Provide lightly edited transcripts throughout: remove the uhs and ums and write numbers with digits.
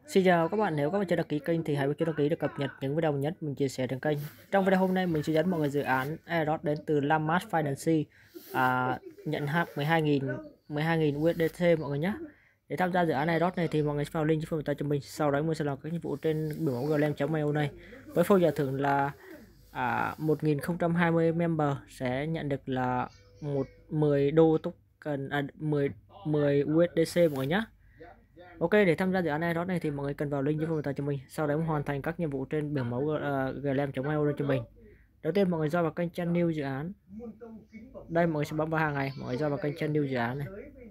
Xin chào các bạn, nếu các bạn chưa đăng ký kênh thì hãy bấm đăng ký để cập nhật những video mới nhất mình chia sẻ trên kênh. Trong video hôm nay mình sẽ dẫn mọi người dự án airdrop đến từ Lamas Finance nhận hack 12.000 USDT mọi người nhé. Để tham gia dự án airdrop này thì mọi người sẽ vào link trong phần cho mình, sau đó mình sẽ làm các nhiệm vụ trên biểu mẫu glem.mail này. Với phô giải thưởng là 1020 member sẽ nhận được là 10 đô token 10 USDC mọi người nhé. Ok, để tham gia dự án airdrop này thì mọi người cần vào link dưới phần mô tả cho mình, sau đó hoàn thành các nhiệm vụ trên biểu mẫu glem.io cho mình. Đầu tiên mọi người do vào kênh channel dự án. Đây mọi người sẽ bấm vào hàng ngày, mọi người do vào kênh channel dự án này.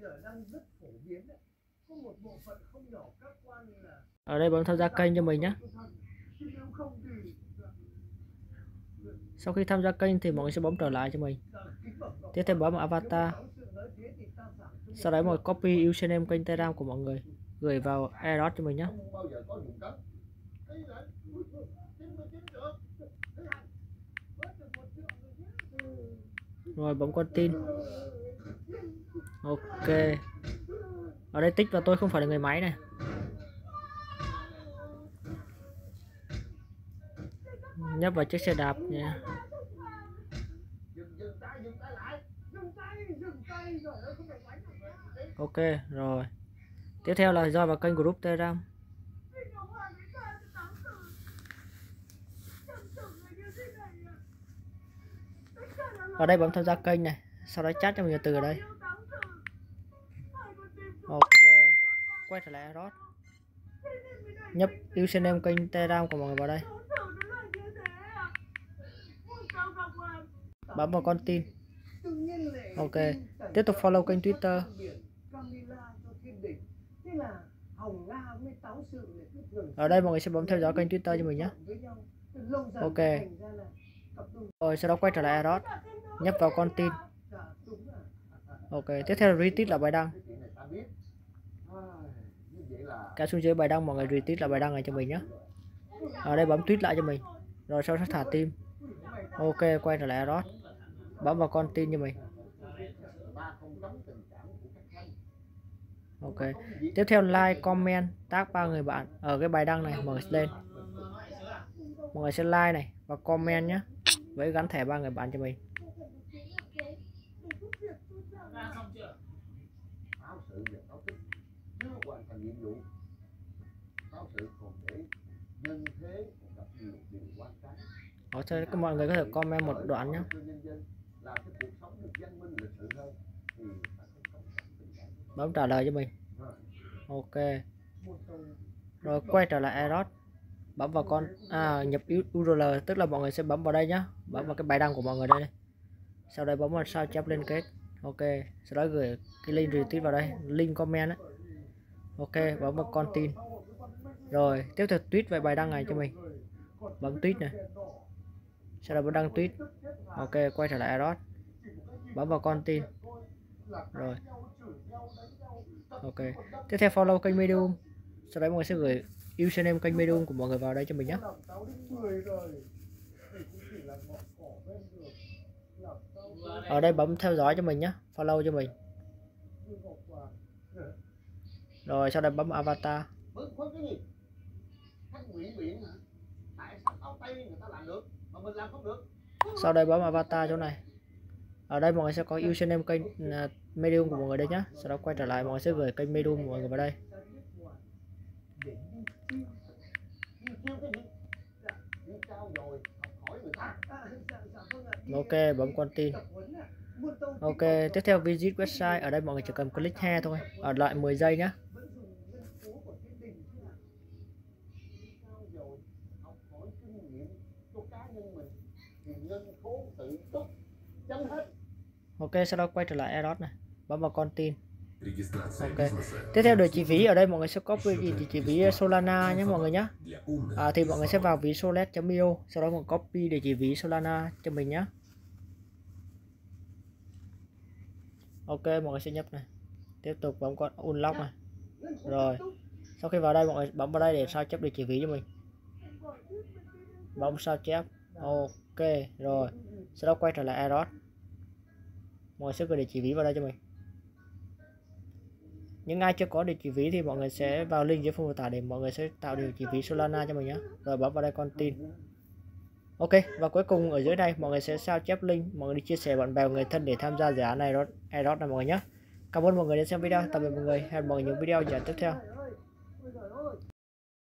Ở đây bấm tham gia kênh cho mình nhé. Sau khi tham gia kênh thì mọi người sẽ bấm trở lại cho mình. Tiếp theo bấm vào avatar. Sau đó mọi người copy username kênh Telegram của mọi người gửi vào airdrop cho mình nhé. Rồi bấm con tin. Ok. Ở đây tích vào tôi không phải là người máy này. Nhấp vào chiếc xe đạp nha. Ok rồi. Tiếp theo là do vào kênh group Telegram. Ở đây bấm tham gia kênh này, sau đó chat cho mình từ ở đây. Ok, quay trở lại airdrop. Nhấp username kênh Telegram của mọi người vào đây. Bấm vào con tin. Ok, tiếp tục follow kênh Twitter. Ở đây mọi người sẽ bấm theo dõi kênh Twitter cho mình nhé. Ok. Rồi sau đó quay trở lại airdrop, nhấp vào con tin. Ok, tiếp theo là retweet là bài đăng. Kéo xuống dưới bài đăng mọi người retweet là bài đăng này cho mình nhé. Ở đây bấm tweet lại cho mình. Rồi sau đó thả tim. Ok, quay trở lại airdrop, bấm vào con tin cho mình. Ok, tiếp theo like, comment, tag 3 người bạn ở cái bài đăng này mọi người sẽ lên. Mọi người sẽ like này và comment nhé, với gắn thẻ 3 người bạn cho mình. Mọi người có thể comment một đoạn nhé. Bấm trả lời cho mình. Ok. Rồi quay trở lại airdrop, bấm vào con nhập URL, tức là mọi người sẽ bấm vào đây nhá, bấm vào cái bài đăng của mọi người đây. Sau đây bấm vào sao chép liên kết. Ok, sau đó gửi cái link retweet vào đây, link comment ấy. Ok, bấm vào con tin. Rồi tiếp tục tweet về bài đăng này cho mình, bấm tweet này, sau đó bấm đăng tweet. Ok, quay trở lại airdrop, bấm vào con tin. Rồi ok, tiếp theo follow kênh Medium, sau đấy mọi người sẽ gửi username kênh Medium của mọi người vào đây cho mình nhé. Ở đây bấm theo dõi cho mình nhé, follow cho mình. Rồi sau đây bấm avatar. Sau đây bấm avatar chỗ này. Ở đây mọi người sẽ có username kênh Medium của mọi người đây nhé. Sau đó quay trở lại mọi người sẽ gửi kênh Medium của mọi người vào đây. Ok, bấm con tin. Ok, tiếp theo visit website. Ở đây mọi người chỉ cần click here thôi, ở lại 10 giây nhé. Ok, sau đó quay trở lại airdrop này, bấm vào con tin. Ok, tiếp theo địa chỉ ví. Ở đây mọi người sẽ copy địa chỉ ví Solana nhé mọi người nhé. Thì mọi người sẽ vào ví solet.io, sau đó mọi người copy địa chỉ ví Solana cho mình nhé. Ok, mọi người sẽ nhập này, tiếp tục bấm con unlock này. Rồi sau khi vào đây mọi người bấm vào đây để sao chép địa chỉ ví cho mình, bấm sao chép. Ok rồi sau đó quay trở lại airdrop, mọi người sẽ gửi địa chỉ ví vào đây cho mình. Những ai chưa có địa chỉ ví thì mọi người sẽ vào link dưới phần mô tả để mọi người sẽ tạo địa chỉ ví Solana cho mình nhé. Rồi bấm vào đây con tin. Ok, và cuối cùng ở dưới đây mọi người sẽ sao chép link, mọi người đi chia sẻ bạn bè người thân để tham gia dự án này airdrop này mọi người nhé. Cảm ơn mọi người đã xem video, tạm biệt mọi người, hẹn mọi người những video dự án tiếp theo.